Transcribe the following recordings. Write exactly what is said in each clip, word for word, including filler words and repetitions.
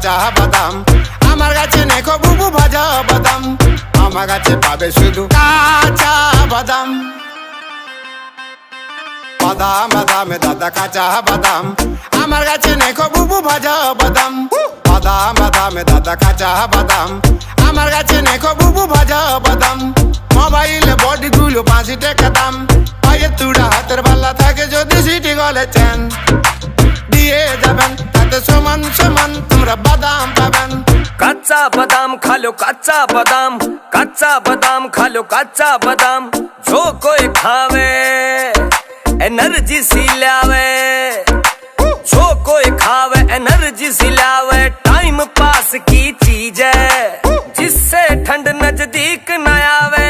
কাঁচা বাদাম। আমার কাছে নেই বুবু ভাজা বাদাম, আমার কাছে পাবে শুধু কাঁচা বাদাম। বাদাম বাদামে দাদা কাঁচা বাদাম, আমার কাছে নেই বুবু ভাজা বাদাম। বাদাম বাদামে দাদা কাঁচা বাদাম, আমার কাছে নেই বুবু ভাজা বাদাম। মোবাইলে বডি গুলো পাঁচ টাকা দাম, পায়ের তুড়া হাতের বাল্লা থাকে যদি সিটি গলে চেন দিয়ে যাবেন, তাতে সমান সমান তোমরা বাদাম পাবেন। কাঁচা বাদাম খালো কাঁচা বাদাম, কাঁচা বাদাম খালো কাঁচা বাদাম। जो कोई खावे एनर्जी सी लावे, जो कोई खावे एनर्जी सी लावे। टाइम पास की चीज है जिससे ठंड नजदीक न आवे।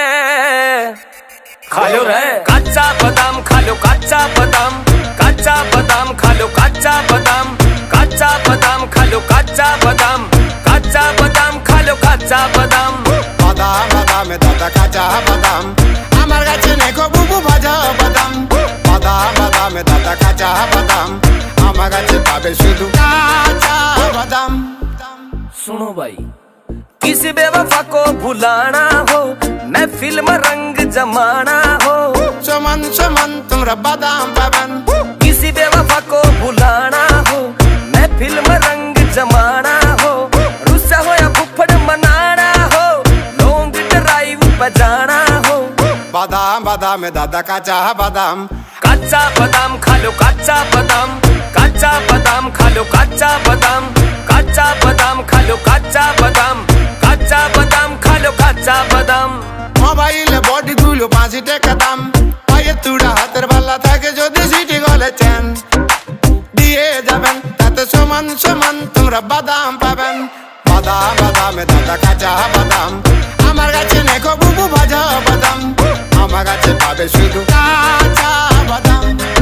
खालो रे काचा बादाम, खालो काचा बादाम, काचा बादाम खालो काचा बादाम, काचा बादाम खालो काचा बादाम, काचा बादाम खालो काचा बादाम। বাদাম বাদামে দাদা কাঁচা বাদাম, আমার কাছে নেই বুবু ভাজা বাদাম। বাদাম বাদামে দাদা কাঁচা বাদাম, আমার কাছে পাবে শুধু কাঁচা বাদাম। सुनो भाई, किसी बेवफा को भुलाना हो, महफिल में रंग जमाना हो। সমান সমান তোমরা বাদাম পাবেন। किसी बेवफा को भुलाना हो, महफिल में रंग जमाना हो। रुस्सा हो या फुफड़ मनाना हो, लॉन्ग ड्राइव बजाना हो। বাদাম বাদামে দাদা কাঁচা বাদাম, কাঁচা বাদাম খালো কাঁচা বাদাম, কাঁচা বাদাম খালো কাঁচা বাদাম, কাঁচা বাদাম খালো কাঁচা বাদাম, কাঁচা বাদাম খালো কাঁচা বাদাম। মোবাইলে বডি গুলো পাঁচ টাকা দাম, পায়ের তুড়া হাতের বাল্লা থাকে যদি সিটি গলে চেন দিয়ে যাবেন, তাতে সমান সমান তোমরা বাদাম পাবেন। বাদাম বাদামে দাদা কাঁচা বাদাম, আমার কাছে নেই বুবু ভাজা বাদাম, আমার কাছে পাবে শুধু কাঁচা বাদাম।